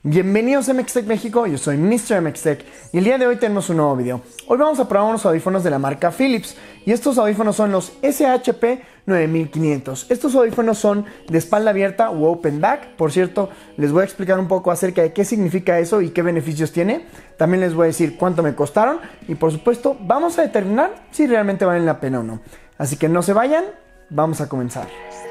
Bienvenidos a MXTech México, yo soy Mr. MXTech y el día de hoy tenemos un nuevo video. Hoy vamos a probar unos audífonos de la marca Philips y estos audífonos son los SHP 9500. Estos audífonos son de espalda abierta o open back. Por cierto, les voy a explicar un poco acerca de qué significa eso y qué beneficios tiene. También les voy a decir cuánto me costaron y por supuesto vamos a determinar si realmente valen la pena o no. Así que no se vayan, vamos a comenzar.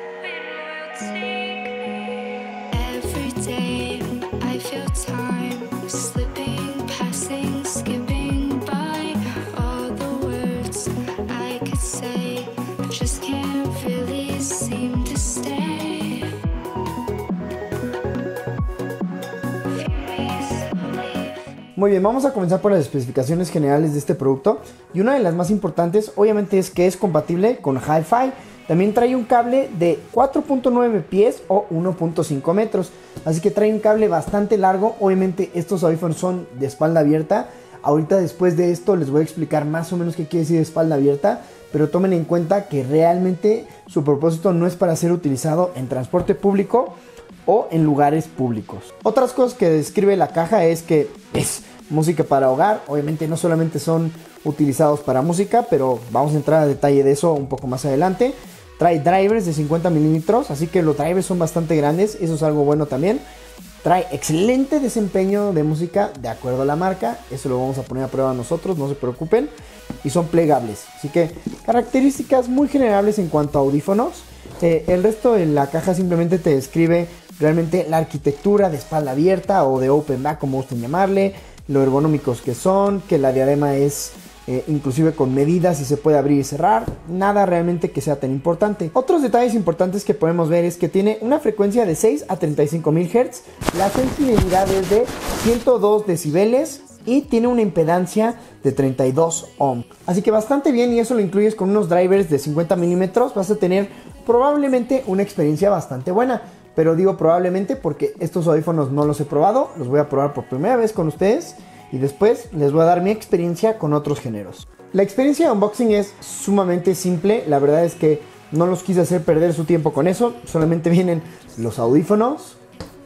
Muy bien, vamos a comenzar por las especificaciones generales de este producto y una de las más importantes obviamente es que es compatible con Hi-Fi. También trae un cable de 4.9 pies o 1.5 metros, así que trae un cable bastante largo. Obviamente estos audífonos son de espalda abierta. Ahorita después de esto les voy a explicar más o menos qué quiere decir espalda abierta, pero tomen en cuenta que realmente su propósito no es para ser utilizado en transporte público o en lugares públicos. Otras cosas que describe la caja es que es música para hogar. Obviamente no solamente son utilizados para música, pero vamos a entrar a detalle de eso un poco más adelante. Trae drivers de 50 milímetros, así que los drivers son bastante grandes, eso es algo bueno también. Trae excelente desempeño de música de acuerdo a la marca, eso lo vamos a poner a prueba nosotros, no se preocupen. Y son plegables, así que características muy generales en cuanto a audífonos. El resto de la caja simplemente te describe realmente la arquitectura de espalda abierta o de open back, como gusten llamarle, lo ergonómicos que son, que la diadema es inclusive con medidas y se puede abrir y cerrar. Nada realmente que sea tan importante. Otros detalles importantes que podemos ver es que tiene una frecuencia de 6 a 35 mil Hz, la sensibilidad es de 102 decibeles y tiene una impedancia de 32 ohms. Así que bastante bien, y eso lo incluyes con unos drivers de 50 milímetros. Vas a tener probablemente una experiencia bastante buena. Pero digo probablemente porque estos audífonos no los he probado, los voy a probar por primera vez con ustedes y después les voy a dar mi experiencia con otros géneros. La experiencia de unboxing es sumamente simple, la verdad es que no los quise hacer perder su tiempo con eso, solamente vienen los audífonos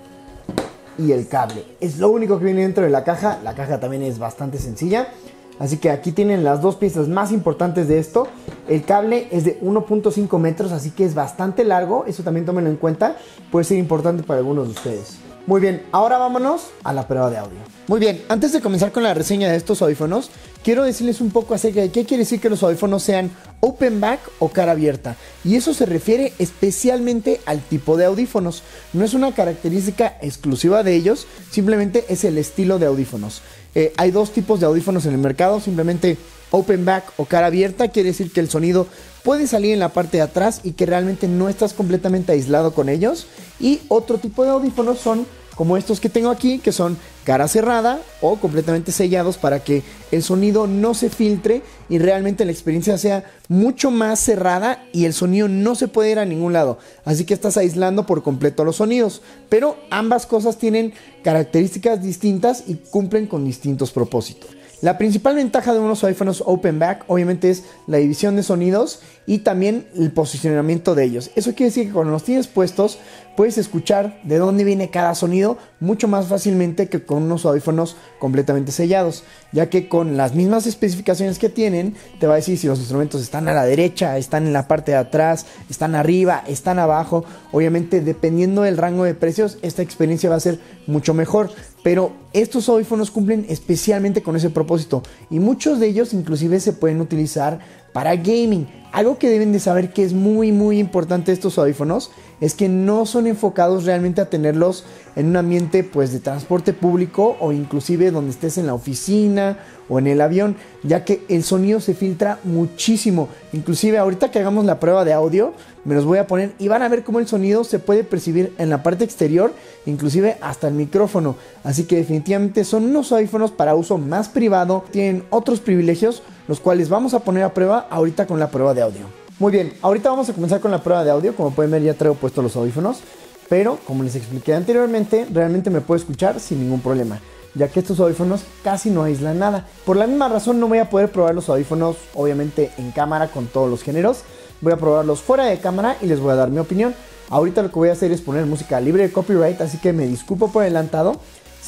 y el cable. Es lo único que viene dentro de la caja también es bastante sencilla. Así que aquí tienen las dos piezas más importantes de esto. El cable es de 1.5 metros, así que es bastante largo. Eso también tómenlo en cuenta. Puede ser importante para algunos de ustedes. Muy bien, ahora vámonos a la prueba de audio. Muy bien, antes de comenzar con la reseña de estos audífonos, quiero decirles un poco acerca de qué quiere decir que los audífonos sean open back o cara abierta. Y eso se refiere especialmente al tipo de audífonos. No es una característica exclusiva de ellos, simplemente es el estilo de audífonos. Hay dos tipos de audífonos en el mercado, simplemente open back o cara abierta quiere decir que el sonido puede salir en la parte de atrás y que realmente no estás completamente aislado con ellos. Y otro tipo de audífonos son como estos que tengo aquí, que son cara cerrada o completamente sellados para que el sonido no se filtre y realmente la experiencia sea mucho más cerrada y el sonido no se puede ir a ningún lado. Así que estás aislando por completo los sonidos. Pero ambas cosas tienen características distintas y cumplen con distintos propósitos. La principal ventaja de unos audífonos open back obviamente es la división de sonidos y también el posicionamiento de ellos. Eso quiere decir que cuando los tienes puestos puedes escuchar de dónde viene cada sonido mucho más fácilmente que con unos audífonos completamente sellados, ya que con las mismas especificaciones que tienen te va a decir si los instrumentos están a la derecha, están en la parte de atrás, están arriba, están abajo. Obviamente dependiendo del rango de precios esta experiencia va a ser mucho mejor, pero estos audífonos cumplen especialmente con ese propósito y muchos de ellos inclusive se pueden utilizar para gaming. Algo que deben de saber que es muy importante de estos audífonos es que no son enfocados realmente a tenerlos en un ambiente pues de transporte público o inclusive donde estés en la oficina o en el avión, ya que el sonido se filtra muchísimo. Inclusive ahorita que hagamos la prueba de audio me los voy a poner y van a ver cómo el sonido se puede percibir en la parte exterior, inclusive hasta el micrófono. Así que definitivamente son unos audífonos para uso más privado, tienen otros privilegios los cuales vamos a poner a prueba ahorita con la prueba de audio. Muy bien, ahorita vamos a comenzar con la prueba de audio. Como pueden ver ya traigo puestos los audífonos, pero como les expliqué anteriormente, realmente me puedo escuchar sin ningún problema, ya que estos audífonos casi no aíslan nada. Por la misma razón no voy a poder probar los audífonos obviamente en cámara con todos los géneros. Voy a probarlos fuera de cámara y les voy a dar mi opinión. Ahorita lo que voy a hacer es poner música libre de copyright, así que me disculpo por adelantado.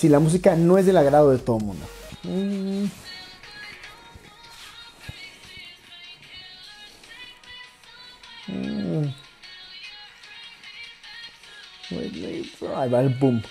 si la música no es del agrado de todo el mundo. Ahí va el boom.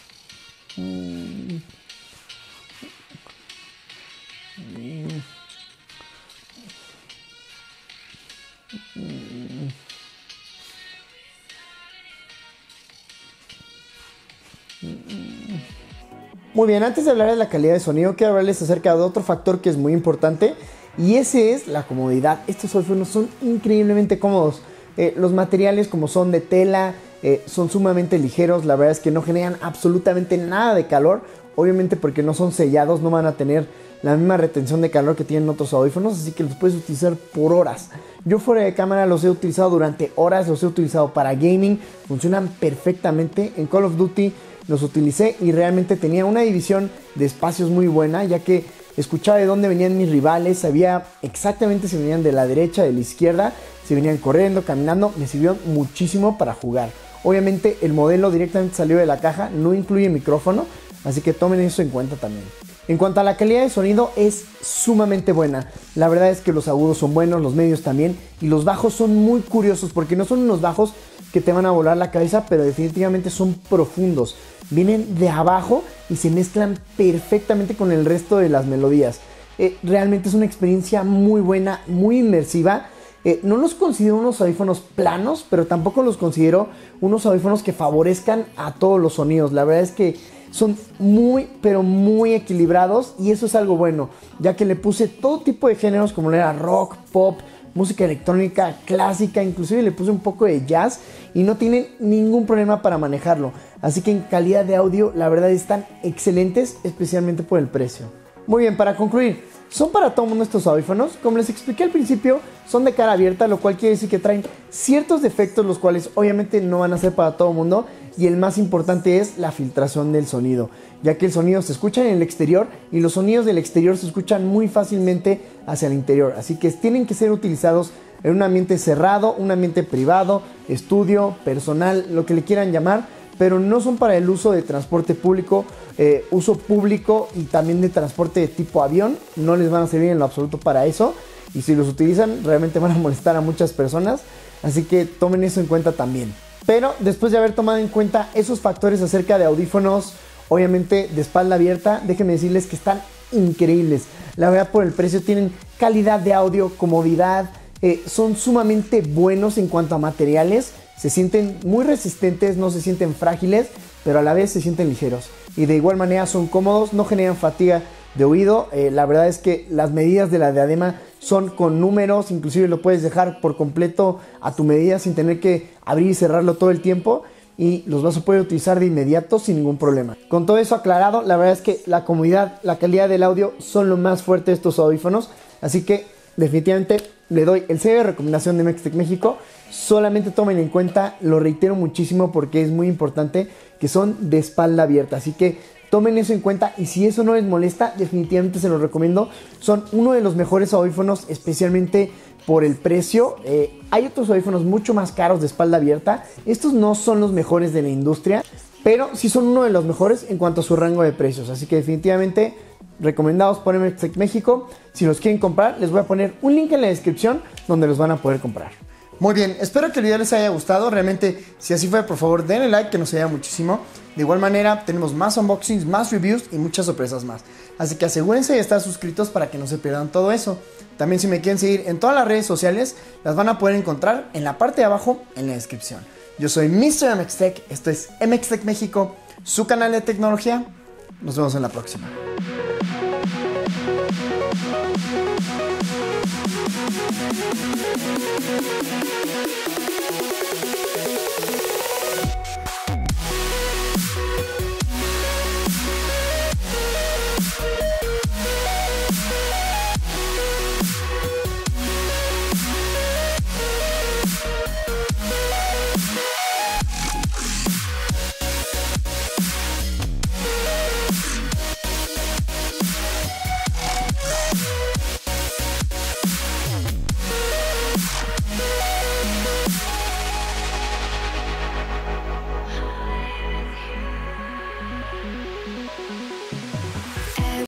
Muy bien, antes de hablar de la calidad de sonido, quiero hablarles acerca de otro factor que es muy importante, y ese es la comodidad. Estos audífonos son increíblemente cómodos. Los materiales, como son de tela, son sumamente ligeros. La verdad es que no generan absolutamente nada de calor. Obviamente porque no son sellados, no van a tener la misma retención de calor que tienen otros audífonos, así que los puedes utilizar por horas. Yo fuera de cámara los he utilizado durante horas, los he utilizado para gaming, funcionan perfectamente. En Call of Duty los utilicé y realmente tenía una división de espacios muy buena, ya que escuchaba de dónde venían mis rivales, sabía exactamente si venían de la derecha, de la izquierda, si venían corriendo, caminando. Me sirvió muchísimo para jugar. Obviamente el modelo directamente salió de la caja, no incluye micrófono, así que tomen eso en cuenta también. En cuanto a la calidad de sonido, es sumamente buena. La verdad es que los agudos son buenos, los medios también, y los bajos son muy curiosos porque no son unos bajos que te van a volar la cabeza, pero definitivamente son profundos. Vienen de abajo y se mezclan perfectamente con el resto de las melodías. Realmente es una experiencia muy buena, muy inmersiva. No los considero unos audífonos planos, pero tampoco los considero unos audífonos que favorezcan a todos los sonidos. La verdad es que son muy, pero muy equilibrados, y eso es algo bueno, ya que le puse todo tipo de géneros como era rock, pop, música electrónica, clásica, inclusive le puse un poco de jazz y no tienen ningún problema para manejarlo. Así que en calidad de audio, la verdad están excelentes, especialmente por el precio. Muy bien, para concluir, son para todo el mundo estos audífonos. Como les expliqué al principio, son de cara abierta, lo cual quiere decir que traen ciertos defectos, los cuales obviamente no van a ser para todo el mundo. Y el más importante es la filtración del sonido, ya que el sonido se escucha en el exterior y los sonidos del exterior se escuchan muy fácilmente hacia el interior. Así que tienen que ser utilizados en un ambiente cerrado, un ambiente privado, estudio, personal, lo que le quieran llamar, pero no son para el uso de transporte público, uso público y también de transporte de tipo avión. No les van a servir en lo absoluto para eso, y si los utilizan realmente van a molestar a muchas personas, así que tomen eso en cuenta también. Pero después de haber tomado en cuenta esos factores acerca de audífonos, obviamente de espalda abierta, déjenme decirles que están increíbles. La verdad, por el precio tienen calidad de audio, comodidad, son sumamente buenos en cuanto a materiales. Se sienten muy resistentes, no se sienten frágiles, pero a la vez se sienten ligeros. Y de igual manera son cómodos, no generan fatiga de oído. La verdad es que las medidas de la diadema son con números, inclusive lo puedes dejar por completo a tu medida sin tener que abrir y cerrarlo todo el tiempo, y los vas a poder utilizar de inmediato sin ningún problema. Con todo eso aclarado, la verdad es que la comodidad, la calidad del audio son lo más fuerte de estos audífonos, así que definitivamente le doy el sello de recomendación de MXTech México. Solamente tomen en cuenta, lo reitero muchísimo porque es muy importante, que son de espalda abierta, así que tomen eso en cuenta, y si eso no les molesta, definitivamente se los recomiendo. Son uno de los mejores audífonos, especialmente por el precio. Hay otros audífonos mucho más caros de espalda abierta. Estos no son los mejores de la industria, pero sí son uno de los mejores en cuanto a su rango de precios. Así que definitivamente recomendados por MXTech México. Si los quieren comprar, les voy a poner un link en la descripción donde los van a poder comprar. Muy bien, espero que el video les haya gustado. Realmente, si así fue, por favor denle like, que nos ayuda muchísimo. De igual manera, tenemos más unboxings, más reviews y muchas sorpresas más. Así que asegúrense de estar suscritos para que no se pierdan todo eso. También, si me quieren seguir en todas las redes sociales, las van a poder encontrar en la parte de abajo en la descripción. Yo soy Mr. MXTech, esto es MXTech México, su canal de tecnología. Nos vemos en la próxima.